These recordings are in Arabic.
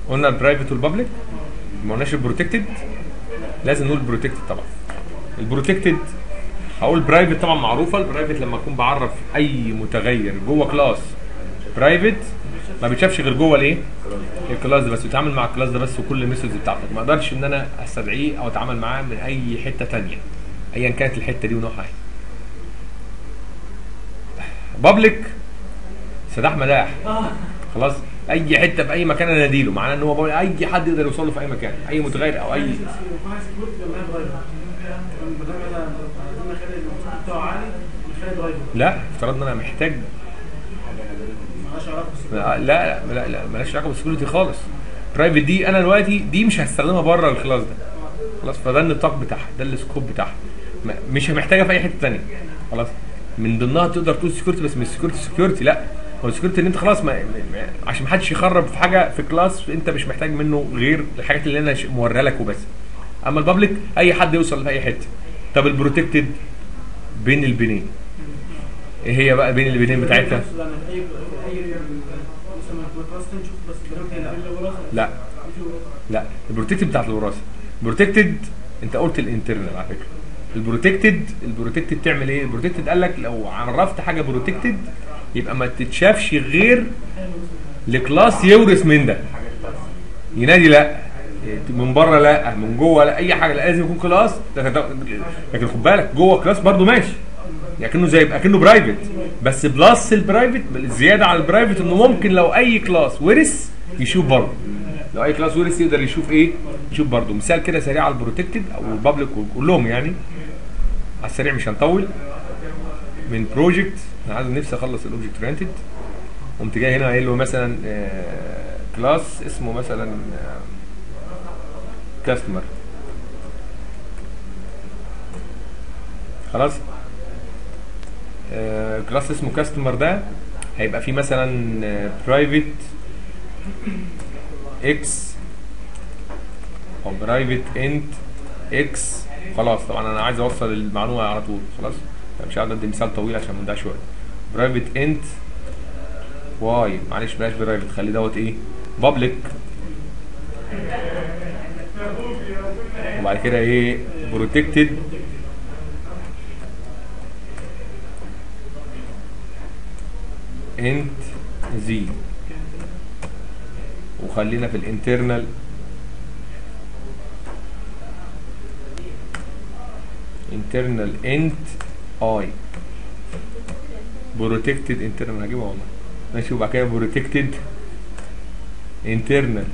قلنا البرايفت والبابليك، ما قلناش البروتكتد. لازم نقول البروتكتد طبعا. البروتكتد هقول برايفت طبعا معروفه. البرايفت لما اكون بعرف اي متغير جوه كلاس برايفت ما بيتشافش غير جوه الايه؟ الكلاس ده بس، بيتعامل مع الكلاس ده بس وكل الميثودز بتاعتك، ما اقدرش ان انا استدعيه او اتعامل معاه من اي حته ثانيه ايا كانت الحته دي ونوعها ايه. بابليك سداح مداح، خلاص اي حته في اي مكان انا اديله، معناه ان هو اي حد يقدر يوصل له في اي مكان، اي متغير او اي. لا افترضنا انا محتاج. لا لا لا, لا مالهاش علاقه بالسكيورتي خالص. برايفت دي انا دلوقتي دي مش هستخدمها بره الكلاس ده، خلاص. فده النطاق بتاعها، ده السكوب بتاعها، مش محتاجه في اي حته ثانيه، خلاص. من ضمنها تقدر تقول سكيورتي، بس مش سكيورتي لا، هو السكيورتي ان انت خلاص عشان ما حدش يخرب في حاجه في كلاس انت مش محتاج منه غير الحاجات اللي انا موريها لك وبس. اما البابليك اي حد يوصل في اي حته. طب البروتكتد بين البنين، ايه هي بقى بين البنين بتاعتها؟ لا لا البروتكتد بتاعت الوراثه. البروتكتد انت قلت الانترنال على فكره. البروتكتد تعمل ايه؟ البروتكتد قال لك لو عرفت حاجه بروتكتد يبقى ما تتشافش غير لكلاس يورث من ده. ينادي لا، من بره لا، من جوه لا، اي حاجه لا، لازم يكون كلاس. لكن خد بالك جوه كلاس برضو ماشي، يعني كأنه زي كأنه برايفت، بس بلس البرايفت زياده على البرايفت انه ممكن لو اي كلاس ورث يشوف برضه. لو اي كلاس ورث يقدر يشوف ايه؟ يشوف برضه. مثال كده سريع على البروتكتد او البابليك كلهم يعني على السريع مش هنطول. من بروجكت انا عايز نفسي اخلص الاوبجكت اورينتد، قمت جاي هنا قايل له مثلا كلاس اسمه مثلا كاستمر، خلاص. كلاس اسمه كاستمر ده هيبقى فيه مثلا برايفت اكس او برايفت انت اكس، خلاص. طبعا انا عايز اوصل المعلومه على طول، خلاص مش هقدر ادي مثال طويل عشان ما نضيعش وقت. برايفت انت واي، معلش بلاش برايفت، خلي دوت ايه؟ بابليك. وبعد كده ايه؟ بروتكتد انت زي، وخلينا في الانترنال انت اي بروتكتد انترنال، هجيبها والله ماشي. وبعد كده بروتكتد انترنال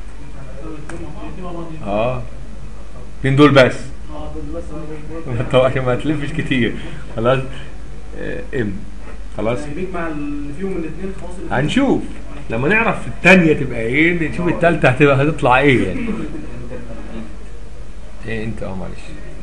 فين دول بس طبعا عشان ما تلفش كتير، خلاص. ام خلاص مع اللي فيهم الاثنين خلاص هنشوف لما نعرف الثانيه تبقى ايه، نشوف الثالثه هتطلع ايه يعني. ايه انت معلش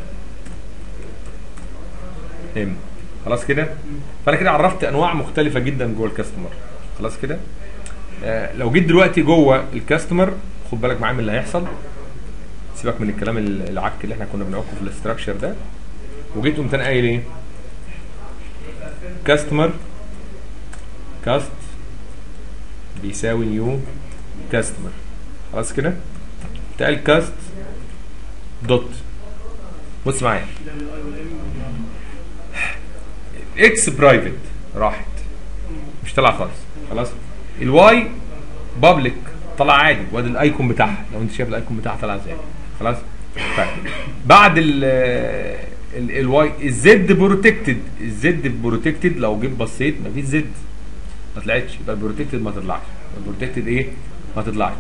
ام، خلاص كده. فانا كده عرفت انواع مختلفه جدا جوه الكاستمر، خلاص كده. لو جيت دلوقتي جوه الكاستمر خد بالك معايا من اللي هيحصل، سيبك من الكلام العك اللي احنا كنا بنعكه في الاستراكشر ده، وجيت قمت انا قايل ايه؟ كاستمر كاست بيساوي نيو كاستمر، خلاص كده. تقال كاست دوت، بص معايا، اكس برايفت راحت مش طلع خالص، خلاص. الواي بابليك طلع عادي، وادي الايكون بتاعها، لو انت شايف الايكون بتاعها طلع ازاي، خلاص. بعد الواي الزد بروتكتد، الزد بروتكتد لو جيت بصيت مفيش زد ما طلعتش، يبقى البروتكتد ما تطلعش. البروتكتد ايه؟ ما تطلعش.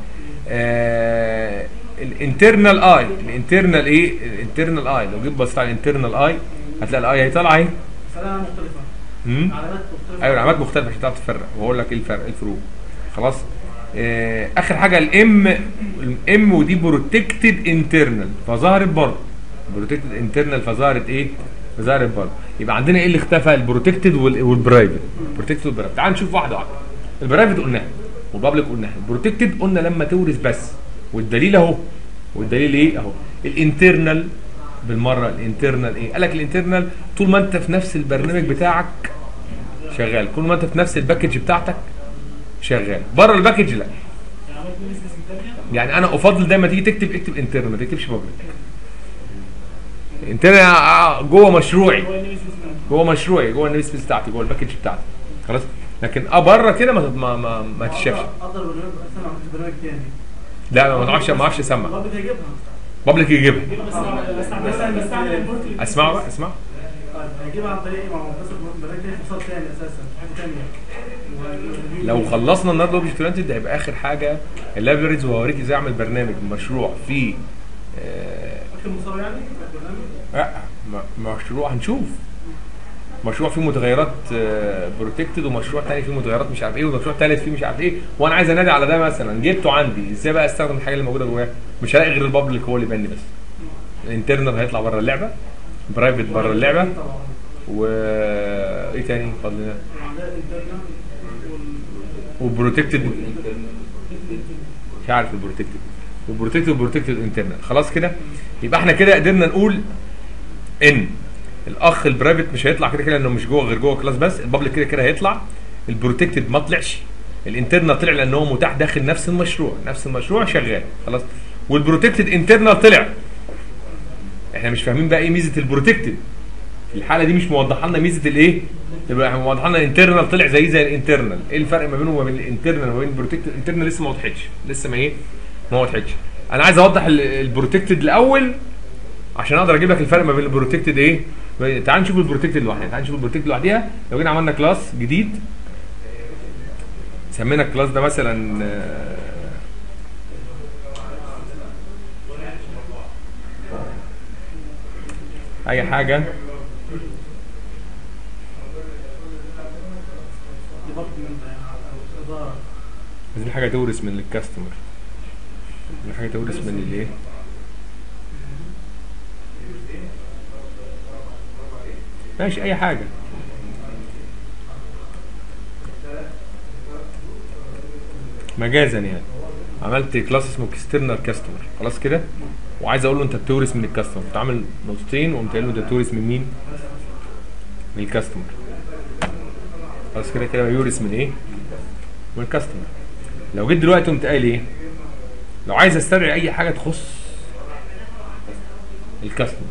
الانترنال اي، الانترنال ايه؟ الانترنال اي لو جيت بصيت على الانترنال اي هتلاقي الاي هي طالعه اهي، علامات مختلفه. علامات مختلفه، ايوه علامات مختلفه عشان تعرف تفرق، واقول لك ايه الفرق، ايه الفروق، خلاص. اخر حاجه الام ودي بروتكتد انترنال فظهرت برضه، بروتكتد انترنال فظهرت ايه؟ فظهرت برضه. يبقى عندنا ايه اللي اختفى؟ البروتكتد والبرايفت. بروتكتد والبرايفت. تعال نشوف واحده واحده. البرايفت قلناها والبابليك قلناها، البروتكتد قلنا لما تورث بس، والدليل اهو، والدليل ايه اهو. الانترنال بالمره، الانترنال ايه؟ قال لك الانترنال طول ما انت في نفس البرنامج بتاعك شغال، طول ما انت في نفس الباكج بتاعتك شغال، بره الباكج لا. يعني ممكن يعني انا افضل دايما تيجي تكتب اكتب انترنال، ما تكتبش بابليك. انترنال جوه مشروعي، جوه النيم سبيس بتاعتي، جوه الباكج بتاعتي، خلاص. لكن بره كده ما تتشافش. اقدر اسمع برنامج تاني. لا ما اعرفش اسمع. بابليك هيجيبها. بابليك يجيبها. بستعمل البورت. اسمعوا بقى، اسمع. طيب هيجيبها عن طريق ما هو بس برنامج تاني اتصال تاني اساسا حاجه تانيه. لو خلصنا النهارده اوبجكت اورينتد هيبقى اخر حاجه اللايبريز، وهوريك ازاي اعمل برنامج مشروع فيه اكتب مصور يعني برنامج؟ لا مشروع هنشوف. مشروع فيه متغيرات بروتكتد، ومشروع تاني فيه متغيرات مش عارف ايه، ومشروع تالت فيه مش عارف ايه، وانا عايز انادي على ده مثلا جبته عندي، ازاي بقى استخدم الحاجه اللي موجوده جواه؟ مش هلاقي غير البابليك هو اللي يبان لي بس. الانترنال هيطلع بره اللعبه، برايفت بره اللعبه، وايه تاني فاضل؟ وبروتكتد مش عارف وبروتكتد انترنال. خلاص كده يبقى احنا كده قدرنا نقول ان الاخ البرايفت مش هيطلع كده لانه مش جوه غير جوه كلاس بس، البابليك كده هيطلع، البروتكتد ما طلعش، الانترنال طلع لان هو متاح داخل نفس المشروع شغال خلاص، والبروتكتد انترنال طلع. احنا مش فاهمين بقى ايه ميزه البروتكتد في الحاله دي، مش موضح لنا ميزه الايه، يبقى موضح لنا الانترنال طلع زي الانترنال، ايه الفرق ما بينه وما بين الانترنال وما بين البروتكتد؟ الانترنال لسه ما وضحتش، ما وضحتش. انا عايز اوضح البروتكتد الاول عشان اقدر اجيب لك الفرق ما بين البروتكتد ايه. تعال نشوف البروتكتد لوحدها، لو جينا عملنا كلاس جديد سمينا الكلاس ده مثلا اي حاجه عايزين حاجه تورث من الكاستمر، حاجه تورث من الايه، ماشي اي حاجه. مجازا يعني عملت كلاس اسمه اكسترنال كاستمر، خلاص كده، وعايز اقول له انت بتورث من الكاستمر، كنت عامل نقطتين وقمت قايل له انت بتورث من مين؟ من الكاستمر. خلاص كده بيورث من ايه؟ من الكاستمر. لو جيت دلوقتي قمت قايل ايه؟ لو عايز استدعي اي حاجه تخص الكاستمر،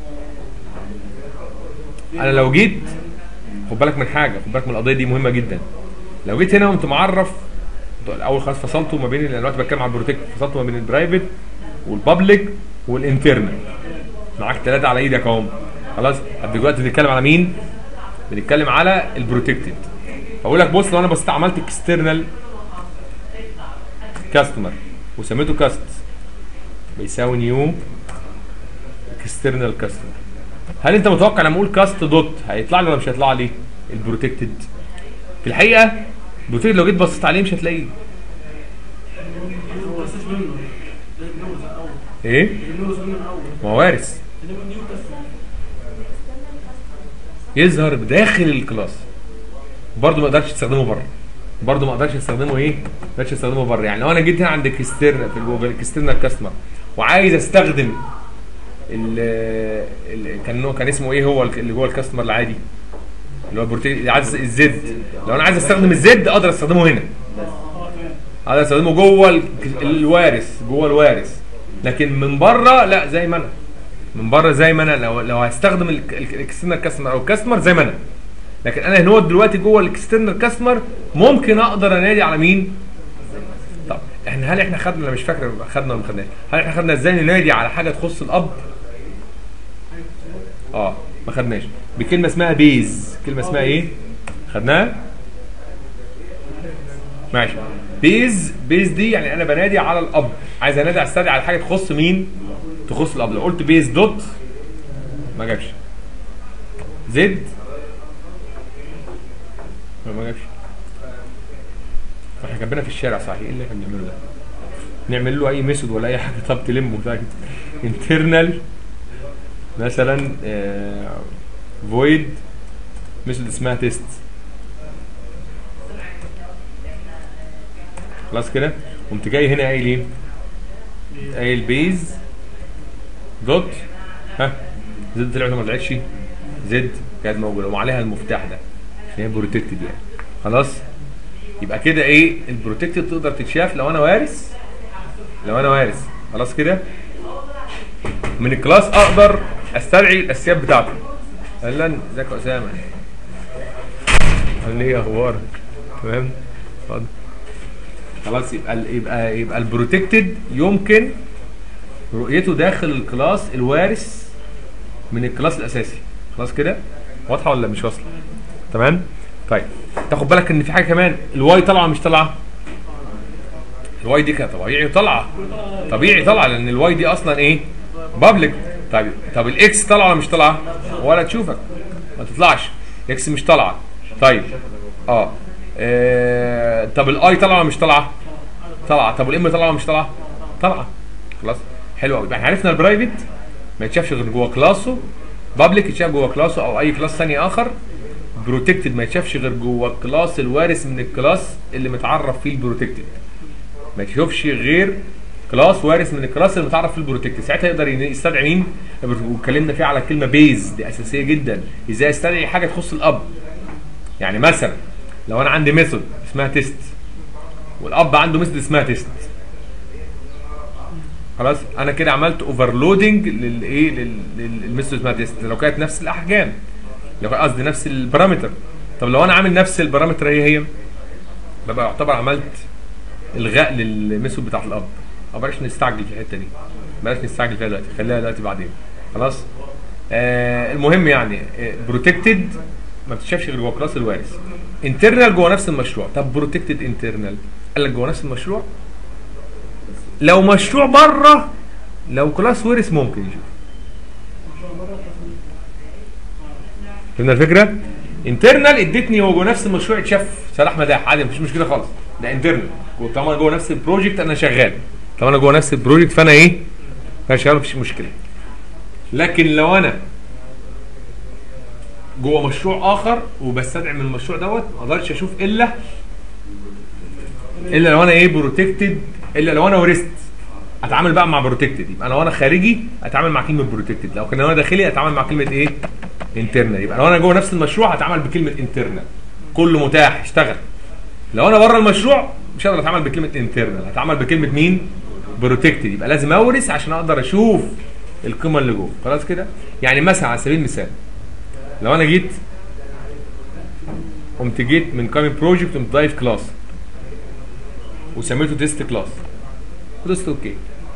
انا لو جيت خد بالك من حاجه، خد بالك من القضيه دي مهمه جدا. لو جيت هنا قمت معرف الاول خلاص فصلته ما بين، دلوقتي بتكلم عن البروتكت، فصلته ما بين البرايفت والبابليك والانترنال، معاك ثلاثه على ايدك اهم. خلاص دلوقتي بنتكلم على مين؟ بنتكلم على البروتكتد. فاقول لك بص، لو انا بس عملت اكسترنال كاستمر وسميته كاست بيساوي نيو اكسترنال كاستمر، هل انت متوقع لما اقول كاست دوت هيطلع لي ولا مش هيطلع لي البروتكتد؟ في الحقيقه البروتكتد لو جيت بصيت عليه مش هتلاقيه. ايه؟ ما هو وارث يظهر داخل الكلاس، برضه ما اقدرش تستخدمه بره، يعني لو انا جيت هنا عند اكسترنال في جوجل اكسترنال كاستمر وعايز استخدم كان اسمه ايه هو اللي جوه الكاستمر العادي اللي هو عايز الزد، لو انا عايز استخدم الزد اقدر استخدمه هنا، اقدر استخدمه جوه الوارث، لكن من بره لا، زي ما انا لو هستخدم الاكسترنال كاستمر او الكاستمر زي ما انا، لكن انا هنا دلوقتي جوه الاكسترنال كاستمر ممكن اقدر انادي على مين؟ طب هل احنا خدنا، انا مش فاكر خدنا ولا ما خدناش، هل احنا خدنا ازاي ننادي على حاجه تخص الاب؟ ما خدناش، بكلمه اسمها بيز. كلمه اسمها ايه؟ خدناها؟ ماشي. بيز دي يعني انا بنادي على الاب، عايز انادي استدعي على حاجه تخص مين؟ تخص الاب. لو قلت بيز دوت ما جابش، زد ما جابش. احنا كاتبينها في الشارع صحيح، ايه اللي احنا بنعمله ده؟ نعمل له اي ميثود ولا اي حاجه طب تلمه بتاع انترنال مثلا فويد ميثود اسمها تيست، خلاص كده. قمت جاي هنا قايل ايه؟ قايل بيز دوت زد طلعت ولا ما طلعتش؟ زد كانت موجوده وعليها المفتاح ده عشان هي بروتكتد يعني، خلاص. يبقى كده ايه؟ البروتكتد تقدر تتشاف لو انا وارث لو انا وارث خلاص كده من الكلاس اقدر استدعي الاساسيات بتاعته. اهلا ازيك يا اسامه، قال لي ايه اخبارك؟ تمام اتفضل. خلاص يبقى البروتكتد يمكن رؤيته داخل الكلاس الوارث من الكلاس الاساسي. خلاص كده واضحه ولا مش واصله؟ تمام. طيب تاخد بالك ان في حاجه كمان، الواي طالعه مش طالعه؟ الواي دي كانت طبيعي طالعه، طبيعي طالعه لان الواي دي اصلا ايه؟ بابليك. طب الاكس طالعه ولا مش طالعه؟ ولا تشوفك ما تطلعش، اكس مش طالعه. طيب طب الاي طالعه ولا مش طالعه؟ طالعه. طب الام طالعه ولا مش طالعه؟ طالعه. خلاص حلو قوي. احنا عرفنا البرايفت ما يتشافش غير جوه كلاسه، بابليك يتشاف جوه كلاسه او اي كلاس ثاني اخر، بروتكتد ما يتشافش غير جوه الكلاس الوارث من الكلاس اللي متعرف فيه البروتكتد. ما تشوفش غير كلاس وارث من الكلاس اللي متعرف فيه البروتكتد، ساعتها يقدر يستدعي مين؟ واتكلمنا فيه على الكلمه بيز، دي اساسيه جدا، ازاي استدعي حاجه تخص الاب. يعني مثلا لو انا عندي ميثود اسمها تيست والاب عنده ميثود اسمها تيست، خلاص انا كده عملت اوفرلودنج للايه؟ للميثود اسمها تيست لو كانت نفس الاحجام، لو كان قصدي نفس البارامتر. طب لو انا عامل نفس البارامتر هي ببقى يعتبر عملت الغاء للميثود بتاعت الاب. بلاش نستعجل في الحته دي، بلاش نستعجل فيها دلوقتي، خليها دلوقتي بعدين. خلاص المهم يعني بروتكتد ما بتتشافش غير جوه كلاس الوارث. انترنال جوه نفس المشروع. طب بروتكتد انترنال قال لك جوه نفس المشروع، لو مشروع بره، لو كلاس ورث ممكن يشوف. فهمنا الفكره؟ انترنال ادتني هو جوه نفس المشروع يتشاف سلاح مداح عادي مفيش مشكله خالص، ده انترنال. طالما جوه نفس البروجكت انا شغال، طالما انا جوه نفس البروجكت فانا ايه؟ فانا شغال مفيش مشكله. لكن لو انا جوه مشروع اخر وبستدعي من المشروع دوت ما اقدرش اشوف الا لو انا ايه؟ بروتكتد، الا لو انا ورثت اتعامل بقى مع بروتكتد. يبقى لو انا خارجي اتعامل مع كلمه بروتكتد، لو كان انا داخلي اتعامل مع كلمه ايه؟ انترنال. يبقى لو انا جوه نفس المشروع هتعامل بكلمه انترنال، كله متاح اشتغل. لو انا بره المشروع مش هقدر اتعامل بكلمه انترنال، هتعامل بكلمه مين؟ بروتكتد. يبقى لازم اورث عشان اقدر اشوف القيمه اللي جوه. خلاص كده؟ يعني مثلا على سبيل المثال لو انا قمت جيت من كامي بروجكت قمت ضايف كلاس وسميته تيست كلاس ودوست اوكي،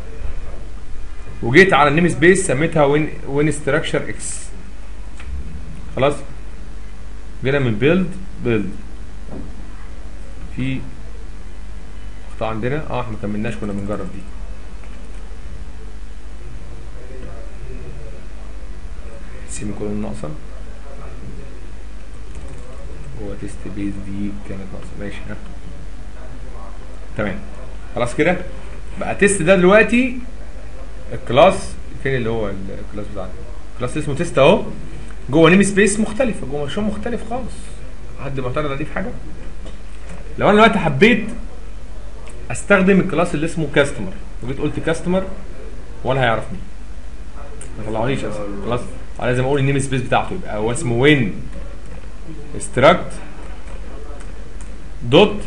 وجيت على النيم سبيس سميتها وين ستراكشر اكس. خلاص جينا من بيلد في اخطاء عندنا احنا ما كملناش، كنا بنجرب دي. سيمي كولون ناقصه، هو تيست بيز دي كانت ناقصه، ماشي ها تمام. خلاص كده بقى تيست ده دلوقتي الكلاس فين اللي هو الكلاس بتاعنا؟ كلاس اسمه تيست اهو، جوه نيم سبيس مختلفه، جوه مشروع مختلف خالص. حد معترض عليه في حاجه؟ لو انا دلوقتي حبيت استخدم الكلاس اللي اسمه كاستمر وجيت قلت كاستمر ولا هيعرفني، ما طلعونيش اصلا. خلاص لازم اقول النيم سبيس بتاعته، يبقى هو اسمه وين استراكت دوت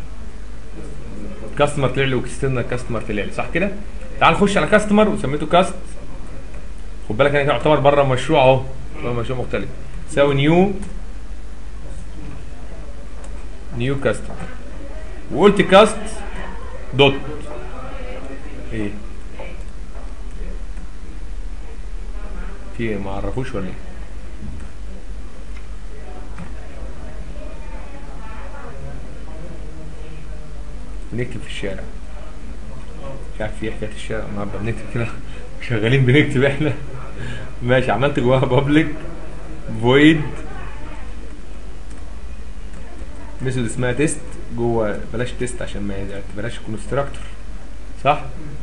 كاستمر طلع لي واكسترنال كاستمر طلع لي، صح كده؟ تعال نخش على كاستمر وسميته كاست. خد بالك انا يعتبر بره المشروع اهو، مشروع مختلف. تساوي نيو كاستمر وقلت كاست دوت ايه؟ في ايه ما عرفوش ولا ايه؟ بنكتب في الشارع، مش عارف في حكايه الشارع النهارده بنكتب كده شغالين بنكتب احنا. ماشي عملت جواها بابليك فويد ميثود اسمها تيست جوه، بلاش تيست عشان ما بلاش كونستراكتور، صح؟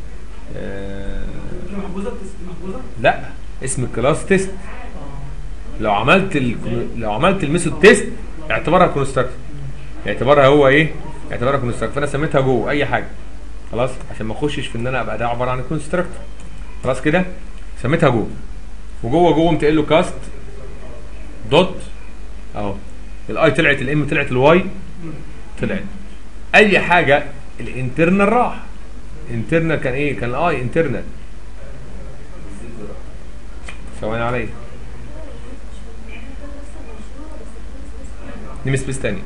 محفوظه لا اسم الكلاس تيست. لو عملت الميثود تيست اعتبرها كونستراكتور، اعتبرها هو ايه؟ اعتبرها كونستراكتور، فانا سميتها جوه اي حاجه خلاص عشان ما اخشش في ان انا ابقى ده عباره عن كونستراكتور. خلاص كده سميتها جوه، وجوه قمت قايل له كاست دوت اهو، الاي طلعت، الام طلعت، الواي طلعت، اي حاجه الانترنال راح. انترنال كان ايه؟ كان الاي انترنال. ثواني عليا، نيم سبيس تاني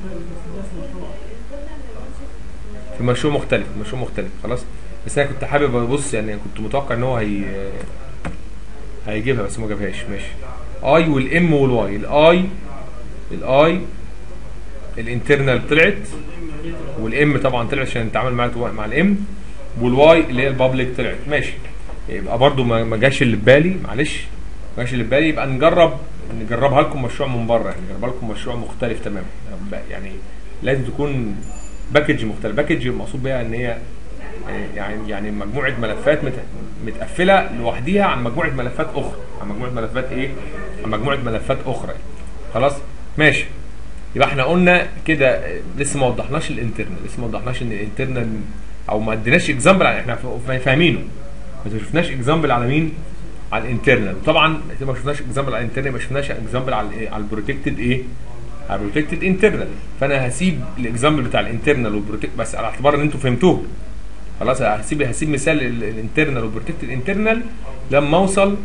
في مشروع مختلف، مشروع مختلف خلاص. بس انا كنت حابب ابص، يعني كنت متوقع ان هو هيجيبها بس ما جابهاش. ماشي. اي والام والواي. الاي الانترنال طلعت، والام طبعا طلعت عشان نتعامل مع الام، والواي اللي هي البابليك طلعت. ماشي. يبقى برضو ما جاش اللي في بالي، معلش ما جاش اللي في بالي. يبقى نجربها لكم مشروع من بره، يعني نجربها لكم مشروع مختلف تماما. يعني لازم تكون باكج مختلف. باكج المقصود بيها ان هي يعني مجموعه ملفات متقفله لوحديها عن مجموعه ملفات اخرى، عن مجموعه ملفات ايه؟ عن مجموعه ملفات اخرى. خلاص ماشي. يبقى احنا قلنا كده لسه ما وضحناش الانترنال، لسه ما وضحناش ان الانترنال، او ما اديناش اكزامبل. احنا فاهمينه، ما شفناش اكزامبل على مين؟ على الانترنال. طبعا ما شفناش اكزامبل على الانترنال، ما شفناش اكزامبل على البروتكتد ايه؟ على البروتكتد انترنال. فانا هسيب الاكزامبل بتاع الانترنال والبروتكت بس على اعتبار ان انتوا فهمتوه. خلاص هسيب مثال الانترنال والبروتكتد انترنال لما اوصل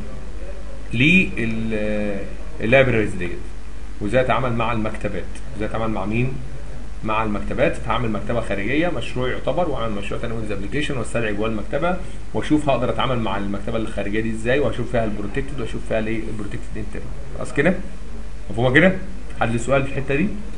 لللايبريز ديت، وازاي اتعامل مع المكتبات. ازاي اتعامل مع مين؟ مع المكتبات. فهعمل مكتبه خارجيه، مشروع يعتبر، واعمل مشروع ثاني ويندوز ابلكيشن، واستدعي جوه المكتبه، واشوف هقدر اتعامل مع المكتبه الخارجيه دي ازاي، واشوف فيها البروتكتد، واشوف فيها الايه؟ البروتكتد انترنال. خلاص كده؟ مفهومه كده؟ حد له سؤال في الحته دي؟